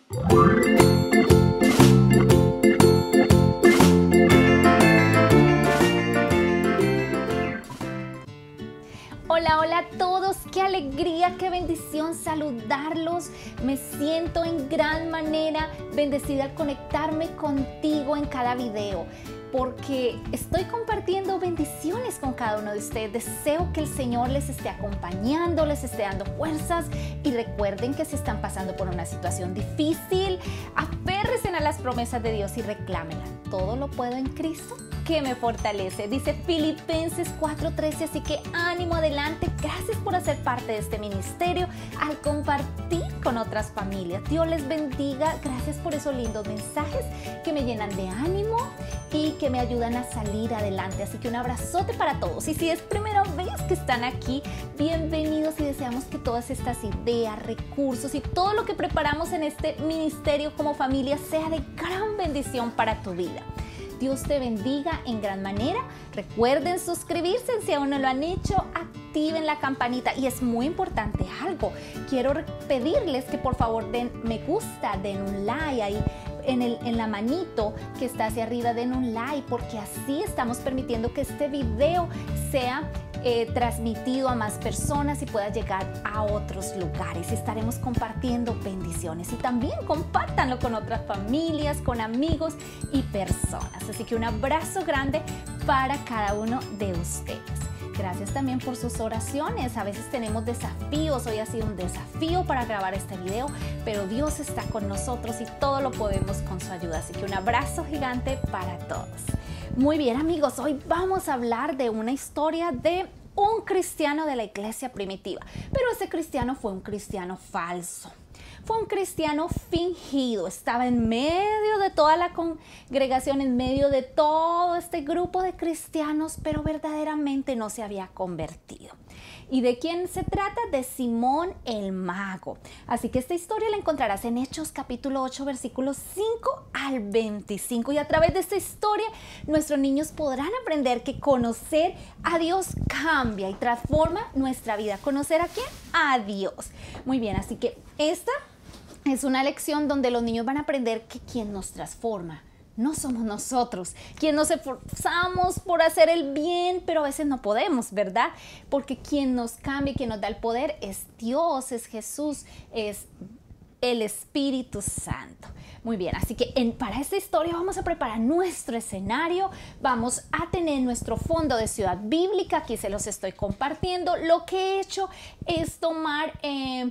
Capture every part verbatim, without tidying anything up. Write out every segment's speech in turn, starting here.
Hola, hola a todos, qué alegría, qué bendición saludarlos. Me siento en gran manera bendecida al conectarme contigo en cada video, porque estoy compartiendo bendiciones con cada uno de ustedes. Deseo que el Señor les esté acompañando, les esté dando fuerzas, y recuerden que si están pasando por una situación difícil, aférrense a las promesas de Dios y reclámenla. Todo lo puedo en Cristo que me fortalece, dice Filipenses cuatro trece, así que ánimo, adelante. Gracias por hacer parte de este ministerio al compartir con otras familias. Dios les bendiga, gracias por esos lindos mensajes que me llenan de ánimo y que me ayudan a salir adelante. Así que un abrazote para todos, y si es primera vez que están aquí, bienvenidos, y deseamos que todas estas ideas, recursos y todo lo que preparamos en este ministerio como familia sea de gran bendición para tu vida. Dios te bendiga en gran manera. Recuerden suscribirse si aún no lo han hecho, activen la campanita, y es muy importante algo. Quiero pedirles que por favor den me gusta, den un like ahí en, el, en la manito que está hacia arriba, den un like, porque así estamos permitiendo que este video sea Eh, transmitido a más personas y pueda llegar a otros lugares. Estaremos compartiendo bendiciones, y también compártanlo con otras familias, con amigos y personas. Así que un abrazo grande para cada uno de ustedes. Gracias también por sus oraciones. A veces tenemos desafíos. Hoy ha sido un desafío para grabar este video, pero Dios está con nosotros y todo lo podemos con su ayuda. Así que un abrazo gigante para todos. Muy bien, amigos, hoy vamos a hablar de una historia de un cristiano de la iglesia primitiva, pero ese cristiano fue un cristiano falso. Fue un cristiano fingido, estaba en medio de toda la congregación, en medio de todo este grupo de cristianos, pero verdaderamente no se había convertido. ¿Y de quién se trata? De Simón el Mago. Así que esta historia la encontrarás en Hechos capítulo ocho, versículos cinco al veinticinco. Y a través de esta historia, nuestros niños podrán aprender que conocer a Dios cambia y transforma nuestra vida. ¿Conocer a quién? A Dios. Muy bien, así que esta es una lección donde los niños van a aprender que quien nos transforma no somos nosotros, quien nos esforzamos por hacer el bien, pero a veces no podemos, ¿verdad? Porque quien nos cambia, quien nos da el poder es Dios, es Jesús, es el Espíritu Santo. Muy bien, así que en, para esta historia vamos a preparar nuestro escenario, vamos a tener nuestro fondo de ciudad bíblica, aquí se los estoy compartiendo. Lo que he hecho es tomar eh,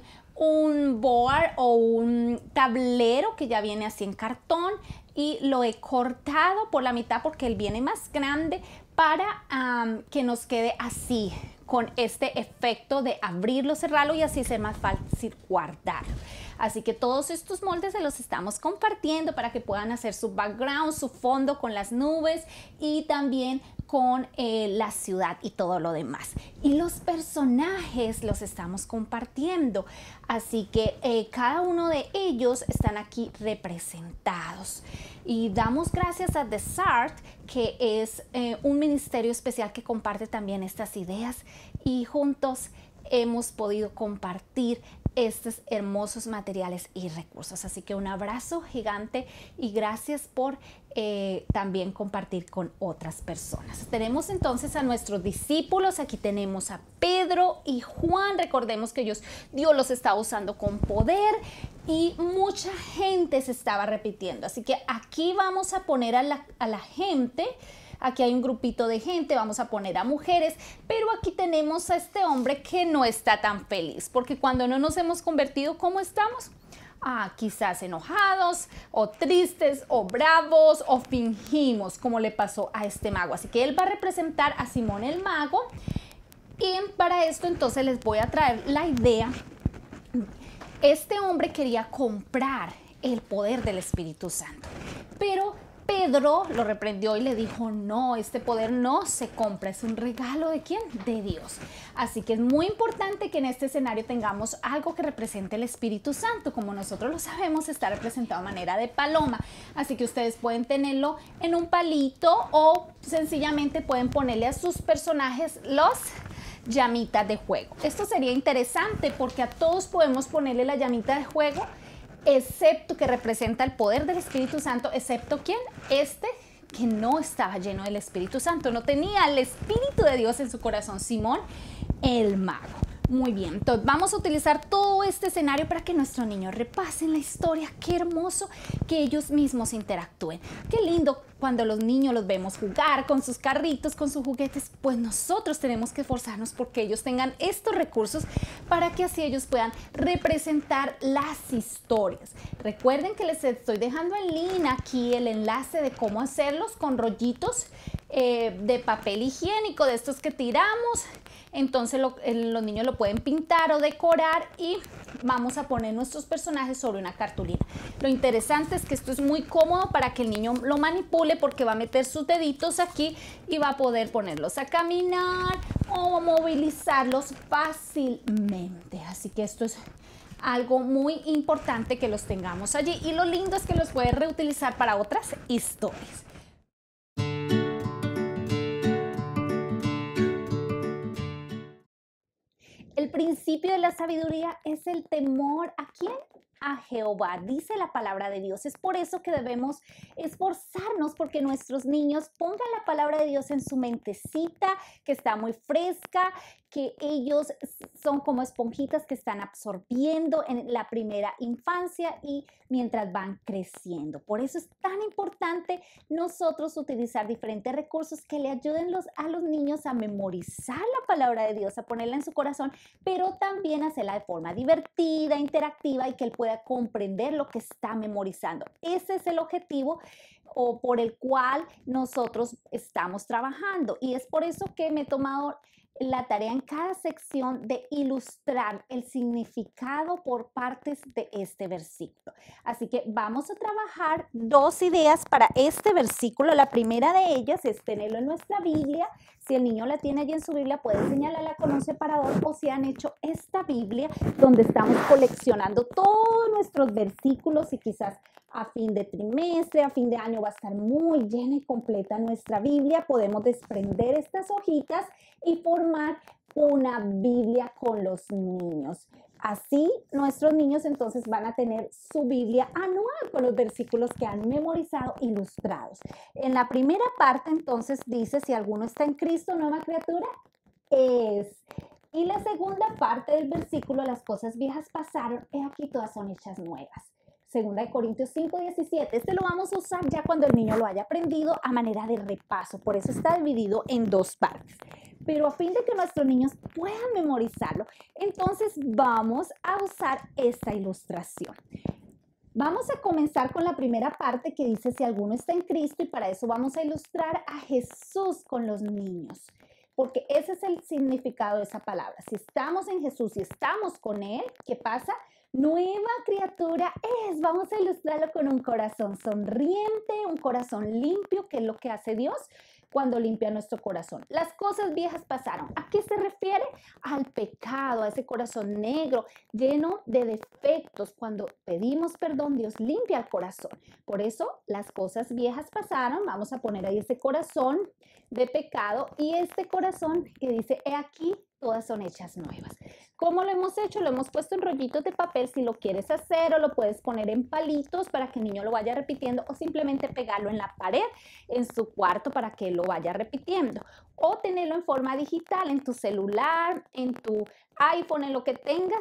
un board o un tablero que ya viene así en cartón, y lo he cortado por la mitad porque él viene más grande para um, que nos quede así, con este efecto de abrirlo, cerrarlo, y así sea más fácil guardarlo. Así que todos estos moldes se los estamos compartiendo para que puedan hacer su background, su fondo con las nubes y también con eh, la ciudad y todo lo demás. Y los personajes los estamos compartiendo. Así que eh, cada uno de ellos están aquí representados. Y damos gracias a Desart, que es eh, un ministerio especial que comparte también estas ideas. Y juntos hemos podido compartir estos hermosos materiales y recursos. Así que un abrazo gigante y gracias por eh, también compartir con otras personas. Tenemos entonces a nuestros discípulos. Aquí tenemos a Pedro y Juan. Recordemos que ellos, Dios los estaba usando con poder y mucha gente se estaba repitiendo. Así que aquí vamos a poner a la, a la gente. Aquí hay un grupito de gente, vamos a poner a mujeres, pero aquí tenemos a este hombre que no está tan feliz, porque cuando no nos hemos convertido, ¿cómo estamos? Ah, quizás enojados, o tristes, o bravos, o fingimos, como le pasó a este mago. Así que él va a representar a Simón el Mago, y para esto entonces les voy a traer la idea. Este hombre quería comprar el poder del Espíritu Santo, pero Pedro lo reprendió y le dijo, no, este poder no se compra, es un regalo ¿de quién? De Dios. Así que es muy importante que en este escenario tengamos algo que represente el Espíritu Santo. Como nosotros lo sabemos, está representado de manera de paloma. Así que ustedes pueden tenerlo en un palito o sencillamente pueden ponerle a sus personajes los llamitas de juego. Esto sería interesante porque a todos podemos ponerle la llamita de juego, excepto que representa el poder del Espíritu Santo, excepto ¿quién? Este que no estaba lleno del Espíritu Santo, no tenía el Espíritu de Dios en su corazón, Simón el mago. Muy bien, entonces vamos a utilizar todo este escenario para que nuestros niños repasen la historia. Qué hermoso que ellos mismos interactúen. Qué lindo cuando los niños los vemos jugar con sus carritos, con sus juguetes. Pues nosotros tenemos que esforzarnos porque ellos tengan estos recursos para que así ellos puedan representar las historias. Recuerden que les estoy dejando en línea aquí el enlace de cómo hacerlos con rollitos eh, de papel higiénico, de estos que tiramos. Entonces lo, el, los niños lo pueden pintar o decorar y vamos a poner nuestros personajes sobre una cartulina. Lo interesante es que esto es muy cómodo para que el niño lo manipule porque va a meter sus deditos aquí y va a poder ponerlos a caminar o movilizarlos fácilmente. Así que esto es algo muy importante que los tengamos allí y lo lindo es que los puedes reutilizar para otras historias. El principio de la sabiduría es el temor ¿a quién? A Jehová, dice la palabra de Dios. Es por eso que debemos esforzarnos porque nuestros niños pongan la palabra de Dios en su mentecita, que está muy fresca, que ellos son como esponjitas que están absorbiendo en la primera infancia y mientras van creciendo. Por eso es tan importante nosotros utilizar diferentes recursos que le ayuden los, a los niños a memorizar la palabra de Dios, a ponerla en su corazón, pero también hacerla de forma divertida, interactiva y que él pueda comprender lo que está memorizando. Ese es el objetivo o por el cual nosotros estamos trabajando y es por eso que me he tomado la tarea en cada sección de ilustrar el significado por partes de este versículo. Así que vamos a trabajar dos ideas para este versículo. La primera de ellas es tenerlo en nuestra Biblia. Si el niño la tiene allí en su Biblia, puede señalarla con un separador o si han hecho esta Biblia donde estamos coleccionando todos nuestros versículos y quizás a fin de trimestre, a fin de año va a estar muy llena y completa nuestra Biblia. Podemos desprender estas hojitas y formar una Biblia con los niños. Así nuestros niños entonces van a tener su Biblia anual con los versículos que han memorizado ilustrados. En la primera parte entonces dice, si alguno está en Cristo, nueva criatura es. Y la segunda parte del versículo, las cosas viejas pasaron, he aquí todas son hechas nuevas. Segunda de Corintios cinco, diecisiete. Este lo vamos a usar ya cuando el niño lo haya aprendido a manera de repaso. Por eso está dividido en dos partes. Pero a fin de que nuestros niños puedan memorizarlo, entonces vamos a usar esta ilustración. Vamos a comenzar con la primera parte que dice si alguno está en Cristo y para eso vamos a ilustrar a Jesús con los niños. Porque ese es el significado de esa palabra. Si estamos en Jesús y estamos con Él, ¿qué pasa? Nueva criatura es. Vamos a ilustrarlo con un corazón sonriente, un corazón limpio, que es lo que hace Dios cuando limpia nuestro corazón. Las cosas viejas pasaron. ¿A qué se refiere? Al pecado, a ese corazón negro, lleno de defectos. Cuando pedimos perdón, Dios limpia el corazón. Por eso, las cosas viejas pasaron. Vamos a poner ahí ese corazón de pecado y este corazón que dice, he aquí, todas son hechas nuevas. ¿Cómo lo hemos hecho? Lo hemos puesto en rollitos de papel. Si lo quieres hacer o lo puedes poner en palitos para que el niño lo vaya repitiendo o simplemente pegarlo en la pared en su cuarto para que lo vaya repitiendo. O tenerlo en forma digital en tu celular, en tu iPhone, en lo que tengas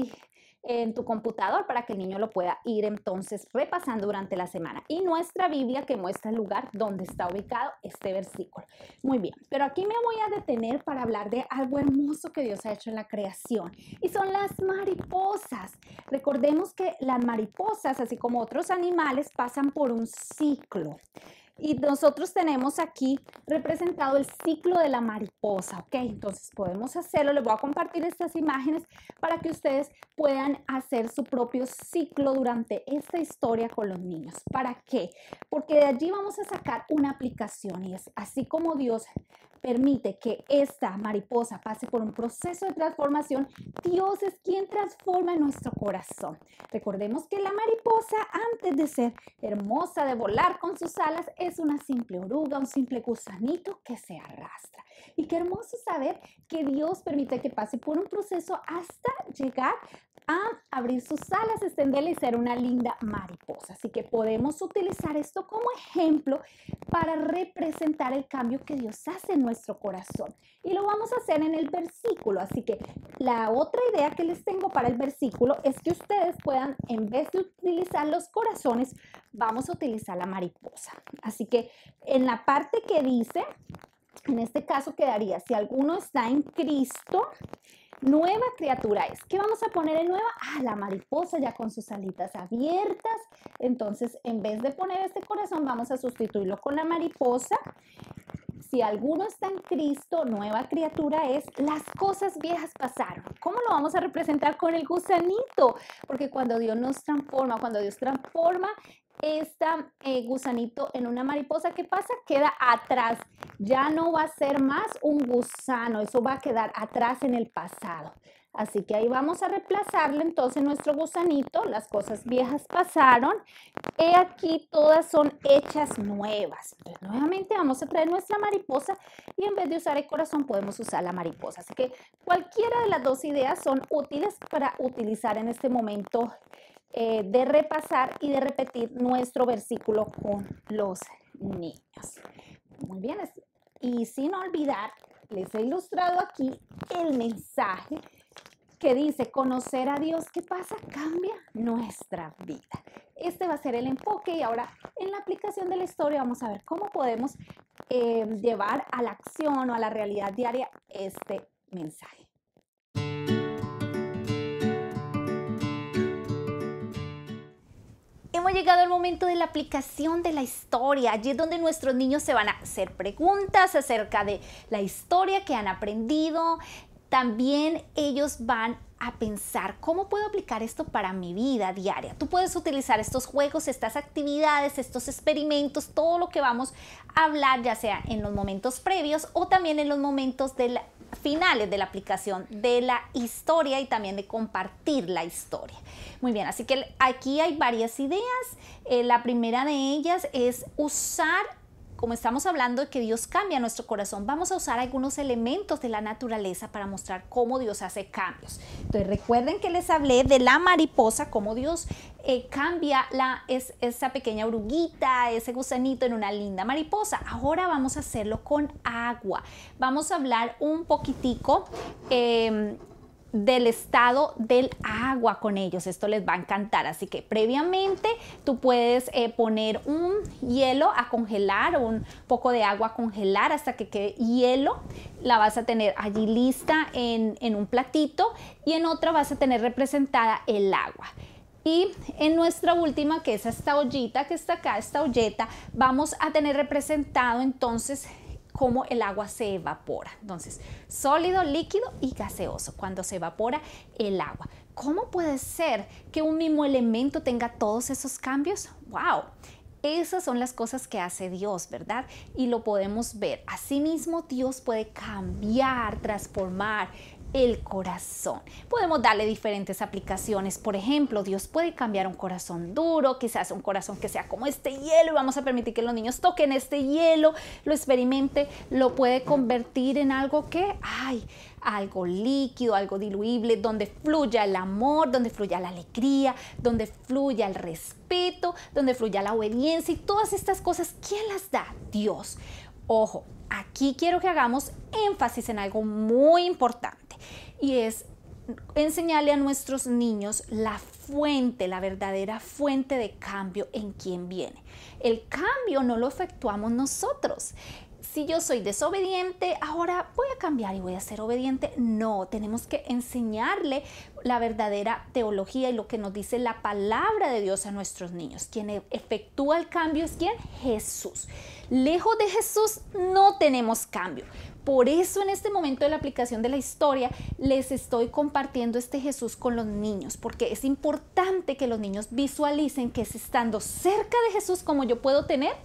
en tu computador para que el niño lo pueda ir entonces repasando durante la semana. Y nuestra Biblia que muestra el lugar donde está ubicado este versículo. Muy bien, pero aquí me voy a detener para hablar de algo hermoso que Dios ha hecho en la creación y son las mariposas. Recordemos que las mariposas, así como otros animales, pasan por un ciclo. Y nosotros tenemos aquí representado el ciclo de la mariposa, ¿ok? Entonces podemos hacerlo, les voy a compartir estas imágenes para que ustedes puedan hacer su propio ciclo durante esta historia con los niños. ¿Para qué? Porque de allí vamos a sacar una aplicación y es así como Dios permite que esta mariposa pase por un proceso de transformación, Dios es quien transforma nuestro corazón. Recordemos que la mariposa, antes de ser hermosa, de volar con sus alas, es una simple oruga, un simple gusanito que se arrastra. Y qué hermoso saber que Dios permite que pase por un proceso hasta llegar a abrir sus alas, extenderla y ser una linda mariposa. Así que podemos utilizar esto como ejemplo para representar el cambio que Dios hace en nuestro corazón. Y lo vamos a hacer en el versículo. Así que la otra idea que les tengo para el versículo es que ustedes puedan, en vez de utilizar los corazones, vamos a utilizar la mariposa. Así que en la parte que dice, en este caso quedaría, si alguno está en Cristo, nueva criatura es. ¿Qué vamos a poner en nueva? Ah, la mariposa ya con sus alitas abiertas. Entonces, en vez de poner este corazón, vamos a sustituirlo con la mariposa. Si alguno está en Cristo, nueva criatura es. Las cosas viejas pasaron. ¿Cómo lo vamos a representar con el gusanito? Porque cuando Dios nos transforma, cuando Dios transforma este eh, gusanito en una mariposa, ¿qué pasa? Queda atrás. Ya no va a ser más un gusano, eso va a quedar atrás en el pasado. Así que ahí vamos a reemplazarle entonces nuestro gusanito. Las cosas viejas pasaron. He aquí todas son hechas nuevas. Entonces nuevamente vamos a traer nuestra mariposa y en vez de usar el corazón podemos usar la mariposa. Así que cualquiera de las dos ideas son útiles para utilizar en este momento eh, de repasar y de repetir nuestro versículo con los niños. Muy bien, y sin olvidar, les he ilustrado aquí el mensaje que dice, conocer a Dios, ¿qué pasa? Cambia nuestra vida. Este va a ser el enfoque y ahora en la aplicación de la historia vamos a ver cómo podemos eh, llevar a la acción o a la realidad diaria este mensaje. Hemos llegado al momento de la aplicación de la historia. Allí es donde nuestros niños se van a hacer preguntas acerca de la historia que han aprendido. También ellos van a pensar, ¿cómo puedo aplicar esto para mi vida diaria? Tú puedes utilizar estos juegos, estas actividades, estos experimentos, todo lo que vamos a hablar, ya sea en los momentos previos o también en los momentos de la, finales de la aplicación de la historia y también de compartir la historia. Muy bien, así que aquí hay varias ideas. Eh, la primera de ellas es usar, como estamos hablando de que Dios cambia nuestro corazón, vamos a usar algunos elementos de la naturaleza para mostrar cómo Dios hace cambios. Entonces recuerden que les hablé de la mariposa, cómo Dios eh, cambia la, es, esa pequeña oruguita, ese gusanito en una linda mariposa. Ahora vamos a hacerlo con agua. Vamos a hablar un poquitico eh, del estado del agua con ellos. Esto les va a encantar, así que previamente tú puedes eh, poner un hielo a congelar o un poco de agua a congelar hasta que quede hielo. La vas a tener allí lista en, en un platito y en otra vas a tener representada el agua. Y en nuestra última, que es esta ollita que está acá, esta olleta, vamos a tener representado entonces cómo el agua se evapora. Entonces, sólido, líquido y gaseoso, cuando se evapora el agua. ¿Cómo puede ser que un mismo elemento tenga todos esos cambios? ¡Wow! Esas son las cosas que hace Dios, ¿verdad? Y lo podemos ver. Asimismo, Dios puede cambiar, transformar el corazón. Podemos darle diferentes aplicaciones. Por ejemplo, Dios puede cambiar un corazón duro, quizás un corazón que sea como este hielo, y vamos a permitir que los niños toquen este hielo, lo experimente, lo puede convertir en algo que, ay, algo líquido, algo diluible, donde fluya el amor, donde fluya la alegría, donde fluya el respeto, donde fluya la obediencia y todas estas cosas. ¿Quién las da? Dios. Ojo, aquí quiero que hagamos énfasis en algo muy importante y es enseñarle a nuestros niños la fuente, la verdadera fuente de cambio en quien viene. El cambio no lo efectuamos nosotros. Si yo soy desobediente, ahora voy a cambiar y voy a ser obediente. No, tenemos que enseñarle la verdadera teología y lo que nos dice la palabra de Dios a nuestros niños. Quien efectúa el cambio es ¿quién? Jesús. Lejos de Jesús no tenemos cambio. Por eso en este momento de la aplicación de la historia les estoy compartiendo este Jesús con los niños, porque es importante que los niños visualicen que es estando cerca de Jesús como yo puedo tener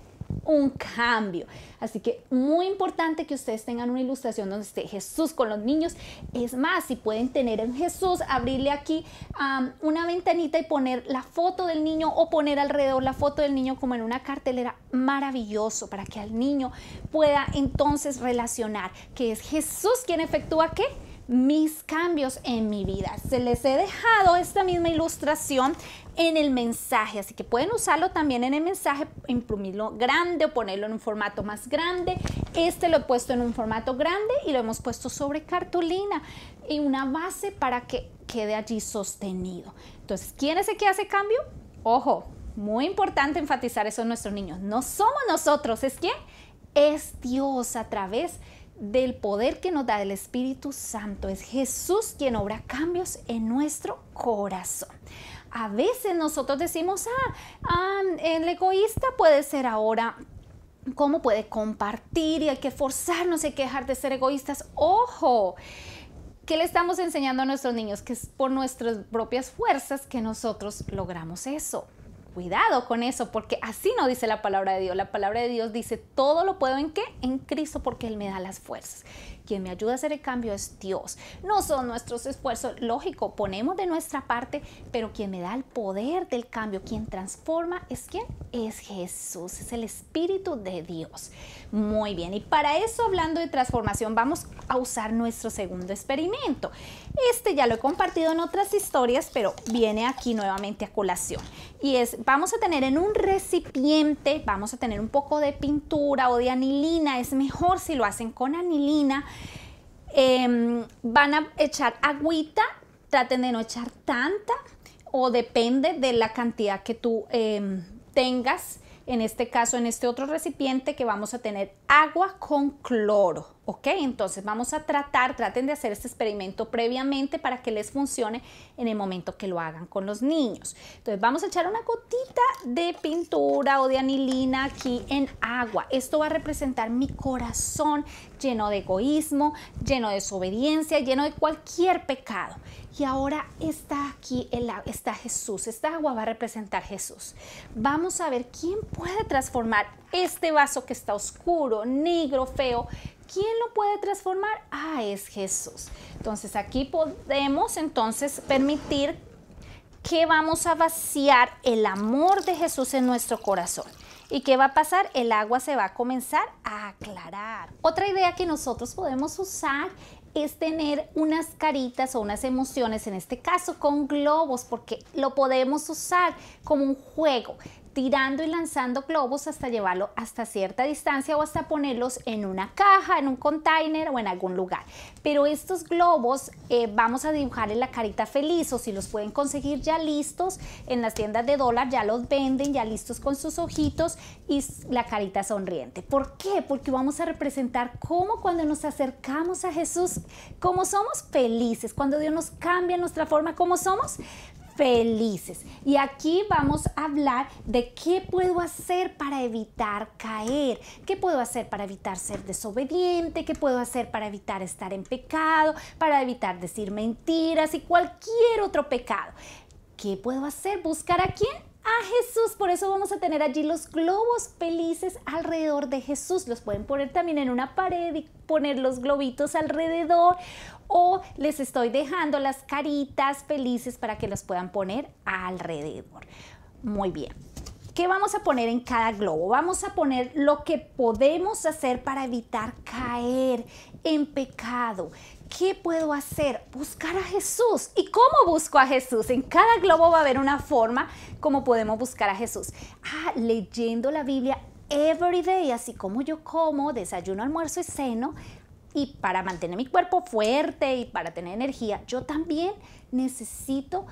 un cambio. Así que muy importante que ustedes tengan una ilustración donde esté Jesús con los niños. Es más, si pueden tener en Jesús, abrirle aquí um, una ventanita y poner la foto del niño o poner alrededor la foto del niño como en una cartelera, maravilloso, para que al niño pueda entonces relacionar que es Jesús quien efectúa ¿qué? Mis cambios en mi vida. Se les he dejado esta misma ilustración en el mensaje, así que pueden usarlo también en el mensaje, imprimirlo grande o ponerlo en un formato más grande. Este lo he puesto en un formato grande y lo hemos puesto sobre cartulina y una base para que quede allí sostenido. Entonces, ¿quién es el que hace cambio? Ojo, muy importante enfatizar eso en nuestros niños. No somos nosotros, ¿es quién? Es Dios a través del poder que nos da el Espíritu Santo. Es Jesús quien obra cambios en nuestro corazón. A veces nosotros decimos, ah, ah, el egoísta puede ser ahora, ¿cómo puede compartir? Y hay que forzarnos, hay que dejar de ser egoístas. ¡Ojo! ¿Qué le estamos enseñando a nuestros niños? Que es por nuestras propias fuerzas que nosotros logramos eso. Cuidado con eso, porque así no dice la palabra de Dios. La palabra de Dios dice, todo lo puedo ¿en qué? En Cristo, porque Él me da las fuerzas. Quien me ayuda a hacer el cambio es Dios. No son nuestros esfuerzos. Lógico, ponemos de nuestra parte, pero quien me da el poder del cambio, quien transforma, ¿es quién? Es Jesús, es el Espíritu de Dios. Muy bien, y para eso, hablando de transformación, vamos a usar nuestro segundo experimento. Este ya lo he compartido en otras historias, pero viene aquí nuevamente a colación. Y es, vamos a tener en un recipiente, vamos a tener un poco de pintura o de anilina. Es mejor si lo hacen con anilina. Eh, van a echar agüita, traten de no echar tanta, o depende de la cantidad que tú eh, tengas. En este caso, en este otro recipiente que vamos a tener agua con cloro, ¿ok? Entonces vamos a tratar, traten de hacer este experimento previamente para que les funcione en el momento que lo hagan con los niños. Entonces vamos a echar una gotita de pintura o de anilina aquí en agua. Esto va a representar mi corazón lleno de egoísmo, lleno de desobediencia, lleno de cualquier pecado. Y ahora está aquí, el, está Jesús. Esta agua va a representar Jesús. Vamos a ver quién puede transformar este vaso que está oscuro, negro, feo. ¿Quién lo puede transformar? Ah, es Jesús. Entonces aquí podemos entonces permitir que vamos a vaciar el amor de Jesús en nuestro corazón. ¿Y qué va a pasar? El agua se va a comenzar a aclarar. Otra idea que nosotros podemos usar es tener unas caritas o unas emociones, en este caso con globos, porque lo podemos usar como un juego, tirando y lanzando globos hasta llevarlo hasta cierta distancia o hasta ponerlos en una caja, en un container o en algún lugar. Pero estos globos eh, vamos a dibujarle la carita feliz, o si los pueden conseguir ya listos en las tiendas de dólar, ya los venden ya listos con sus ojitos y la carita sonriente. ¿Por qué? Porque vamos a representar cómo cuando nos acercamos a Jesús, cómo somos felices, cuando Dios nos cambia nuestra forma, cómo somos felices. Y aquí vamos a hablar de qué puedo hacer para evitar caer, qué puedo hacer para evitar ser desobediente, qué puedo hacer para evitar estar en pecado, para evitar decir mentiras y cualquier otro pecado. ¿Qué puedo hacer? ¿Buscar a quién? A Jesús. Por eso vamos a tener allí los globos felices alrededor de Jesús. Los pueden poner también en una pared y poner los globitos alrededor, o les estoy dejando las caritas felices para que los puedan poner alrededor. Muy bien. ¿Qué vamos a poner en cada globo? Vamos a poner lo que podemos hacer para evitar caer en pecado. ¿Qué puedo hacer? Buscar a Jesús. ¿Y cómo busco a Jesús? En cada globo va a haber una forma como podemos buscar a Jesús. Ah, leyendo la Biblia every day, así como yo como, desayuno, almuerzo y ceno. Y para mantener mi cuerpo fuerte y para tener energía, yo también necesito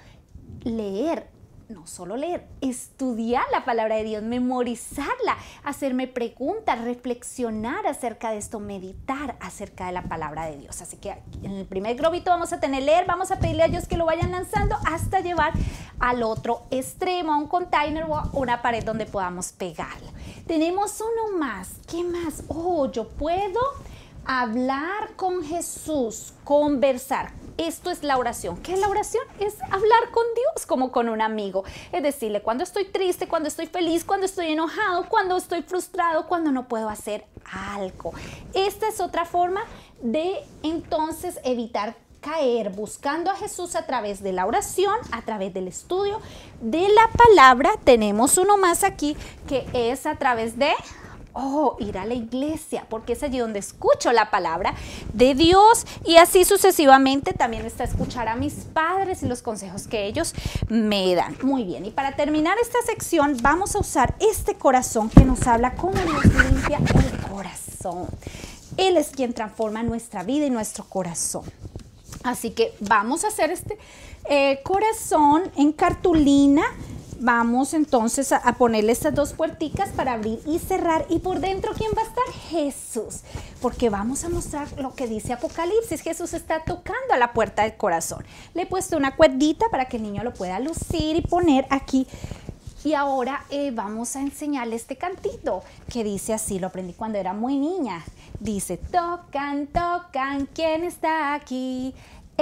leer. No solo leer, estudiar la palabra de Dios, memorizarla, hacerme preguntas, reflexionar acerca de esto, meditar acerca de la palabra de Dios. Así que en el primer globito vamos a tener leer, vamos a pedirle a Dios que lo vayan lanzando hasta llevar al otro extremo, a un container o a una pared donde podamos pegarlo. Tenemos uno más. ¿Qué más? Oh, yo puedo Hablar con Jesús, conversar. Esto es la oración. ¿Qué es la oración? Es hablar con Dios como con un amigo. Es decirle cuando estoy triste, cuando estoy feliz, cuando estoy enojado, cuando estoy frustrado, cuando no puedo hacer algo. Esta es otra forma de entonces evitar caer, buscando a Jesús a través de la oración, a través del estudio de la palabra. Tenemos uno más aquí que es a través de... Oh, ir a la iglesia, porque es allí donde escucho la palabra de Dios, y así sucesivamente. También está escuchar a mis padres y los consejos que ellos me dan. Muy bien, y para terminar esta sección vamos a usar este corazón que nos habla cómo Dios limpia el corazón. Él es quien transforma nuestra vida y nuestro corazón. Así que vamos a hacer este eh, corazón en cartulina. Vamos entonces a, a ponerle estas dos puerticas para abrir y cerrar. Y por dentro, ¿quién va a estar? Jesús. Porque vamos a mostrar lo que dice Apocalipsis. Jesús está tocando a la puerta del corazón. Le he puesto una cuerdita para que el niño lo pueda lucir y poner aquí. Y ahora eh, vamos a enseñarle este cantito que dice así, lo aprendí cuando era muy niña. Dice, tocan, tocan, ¿quién está aquí?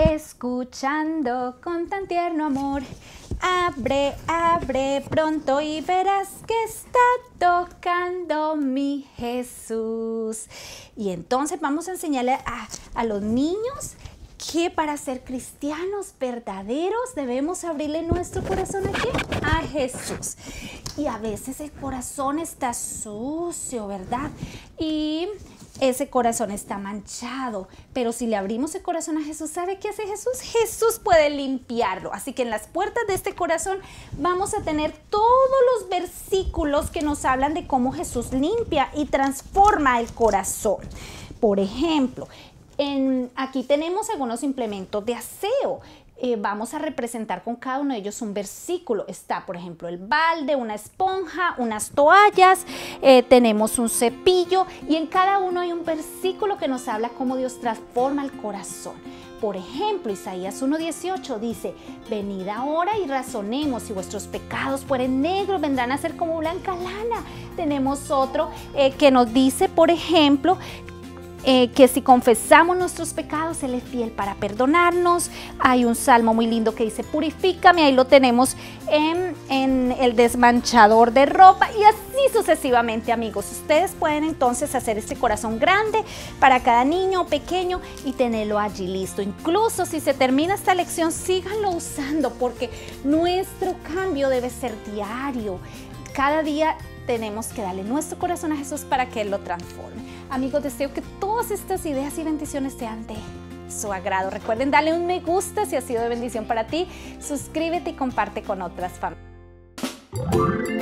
Escuchando con tan tierno amor. Abre, abre pronto y verás que está tocando mi Jesús. Y entonces vamos a enseñarle a, a los niños que para ser cristianos verdaderos debemos abrirle nuestro corazón ¿a quién? A Jesús. Y a veces el corazón está sucio, ¿verdad? Y ese corazón está manchado, pero si le abrimos el corazón a Jesús, ¿sabe qué hace Jesús? Jesús puede limpiarlo. Así que en las puertas de este corazón vamos a tener todos los versículos que nos hablan de cómo Jesús limpia y transforma el corazón. Por ejemplo, en, aquí tenemos algunos implementos de aseo. Eh, vamos a representar con cada uno de ellos un versículo. Está, por ejemplo, el balde, una esponja, unas toallas, eh, tenemos un cepillo, y en cada uno hay un versículo que nos habla cómo Dios transforma el corazón. Por ejemplo, Isaías uno dieciocho dice, venid ahora y razonemos, si vuestros pecados fueren negros, vendrán a ser como blanca lana. Tenemos otro eh, que nos dice, por ejemplo, Eh, que si confesamos nuestros pecados, Él es fiel para perdonarnos. Hay un salmo muy lindo que dice, purifícame, ahí lo tenemos en, en el desmanchador de ropa, y así sucesivamente, amigos. Ustedes pueden entonces hacer este corazón grande para cada niño pequeño y tenerlo allí listo. Incluso si se termina esta lección, síganlo usando, porque nuestro cambio debe ser diario. Cada día tenemos que darle nuestro corazón a Jesús para que Él lo transforme. Amigos, deseo que todas estas ideas y bendiciones sean de su agrado. Recuerden darle un me gusta si ha sido de bendición para ti. Suscríbete y comparte con otras familias.